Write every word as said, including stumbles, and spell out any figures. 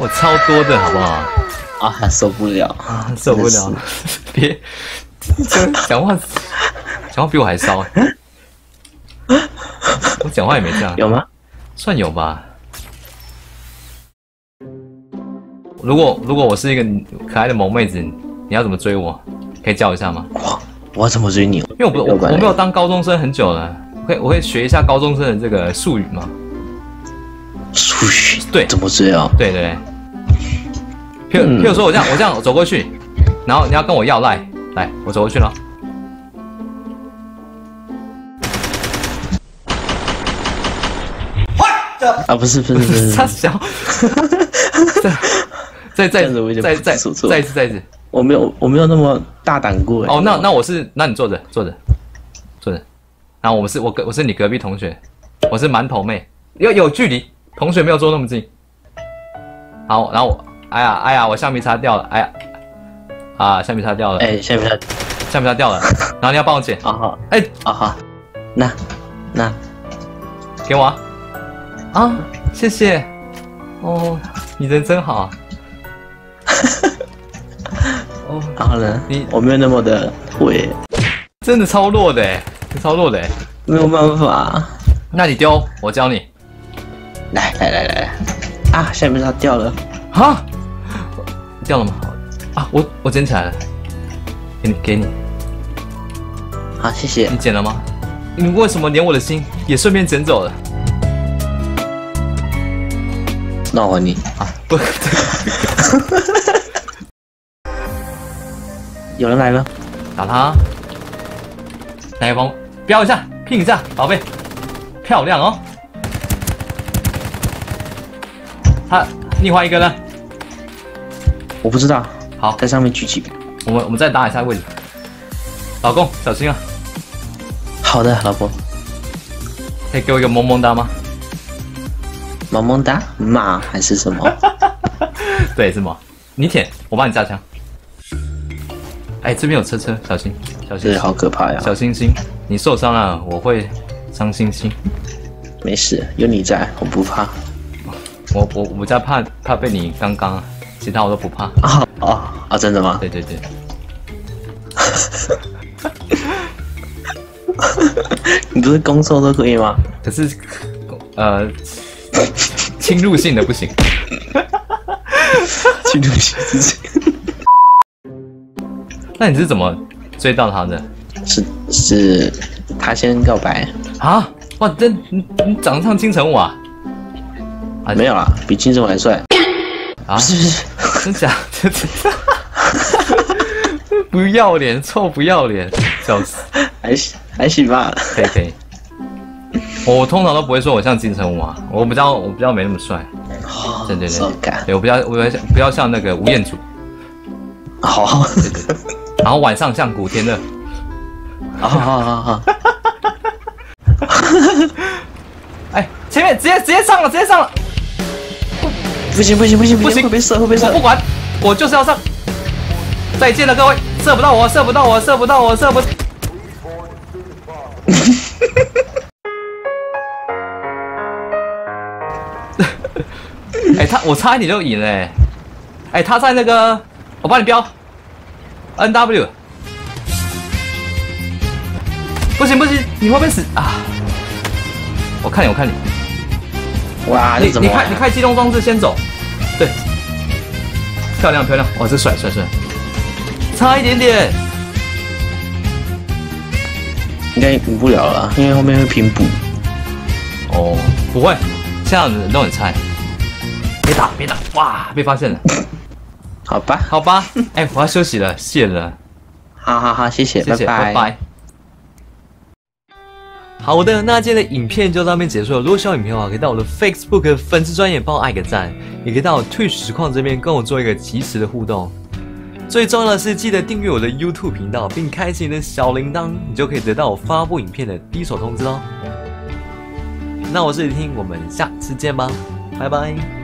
我超多的好不好？ 啊，受不了， 啊，受不了！别讲话，讲话比我还骚。我讲话也没这样， 有吗？ 算有吧。如果如果我是一个可爱的萌妹子，你要怎么追我？可以教一下吗？ 哇，我要怎么追你？ 因为我不我我没有当高中生很久了，我可以我可以学一下高中生的这个术语吗？ 术语对， 怎么追啊？ 对对对。譬如譬如说我这样我这样走过去，然后你要跟我要赖，来，我走过去了。 啊，不是不是不是， 他小，再再再再再再再一次再一次， 我没有我没有那么大胆过。 哦，那那我是，那你坐着坐着坐着，然后我们是我隔我是你隔壁同学，我是馒头妹，有有距离，同学没有坐那么近。好，然后我，哎呀哎呀，我橡皮擦掉了，哎呀，啊橡皮擦掉了， 哎橡皮擦橡皮擦掉了，然后你要帮我捡。 啊好， 哎啊好，那那给我啊。啊，谢谢。哦，你人真好。 哦，然后呢？ 你我没有那么的会， 真的超弱的哎，超弱的哎， 没有办法。 那你丢，我教你。 来来来来，啊，橡皮擦掉了。 哈，掉了吗？啊，我我捡起来了，给你给你。 好，谢谢。 你捡了吗？你为什么连我的心也顺便捡走了？ 那我还你啊！不， 有人来了， 打他！来帮标一下，拼一下，宝贝，漂亮哦！他另外一个呢？ 我不知道。 好， 在上面举起。 我们我们再打一下位置。老公，小心啊！ 好的，老婆。 可以给我一个萌萌哒吗？ 萌萌哒骂还是什么？ 对，是吗？你舔，我帮你架枪。哎，这边有车车，小心，小心！ 这好可怕呀！ 小星星，你受伤了，我会伤心心。 没事，有你在，我不怕。 我我我家怕怕被你刚刚，其他我都不怕。 啊啊啊！真的吗？ 对对对。 你不是攻受都可以吗？ 可是，呃。侵入性的不行， 侵入性事情。 那你是怎么追到他的？ 是是，他先告白啊！哇，这你你长得像金城武啊？ 啊，没有啦，比金城武还帅啊！ 是不是？ 真假？真假？不要脸，臭不要脸，笑死！ 还行还行吧， 可以可以。我通常都不会说我像金城武啊，我比较我比较没那么帅。 哦， 对对对， 对， 对我比较我比较不要像那个吴彦祖。 好， 对对对。然后晚上像古天乐。 好好好好。 哎，前面直接直接上了，直接上了。 不行不行不行不行， 会被射会被射。 我不管，我就是要上。再见了各位，射不到我，射不到我，射不到我，射不。哎、欸，他我差一点就赢了哎、欸！哎、欸，他在那个，我帮你标 ，N W， 不行不行，你会不会死啊？我看你，我看你， 哇， 你怎么你开你开机动装置先走，对，漂亮漂亮，哇，这帅帅帅，差一点点， 应该补不了了，因为后面会平补。 哦，不会，现在人都很菜。别打，别打！哇，被发现了。 好吧， 好吧。哎、欸，我要休息了，谢了。 好好好，谢谢， 谢谢，拜拜。拜拜。好的，那今天的影片就到这边结束了。如果喜欢影片的话，可以到我的 Facebook 粉丝专页帮我按个赞，也可以到我 Twitch 实况这边跟我做一个即时的互动。最重要的是，记得订阅我的 YouTube 频道，并开启你的小铃铛，你就可以得到我发布影片的第一手通知哦。那我是李听，我们下次见吧，拜拜。